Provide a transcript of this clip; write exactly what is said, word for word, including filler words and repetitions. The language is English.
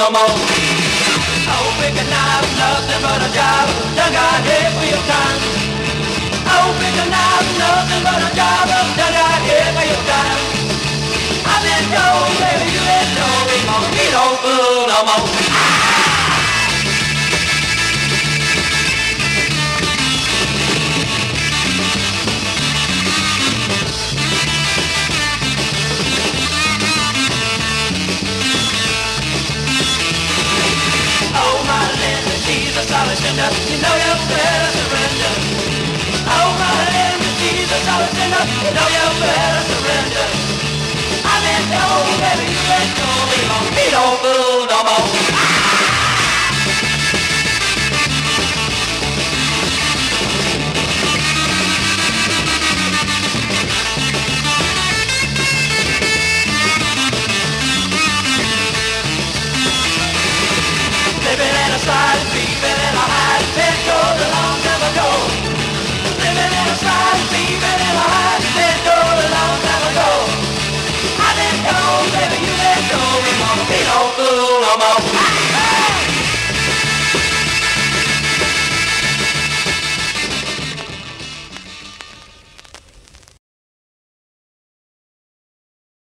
no more. Oh, picking out nothing but a job, done got hit for your time. Oh, picking out nothing but a job, done got hit for your time. I've been told, baby, you been told, we won't be no fool no more. Solid sinner, you know you better surrender. Oh my Linda, she's a solid sinner, you know you better surrender. I've been told, baby, you been told, we gon' be no fool.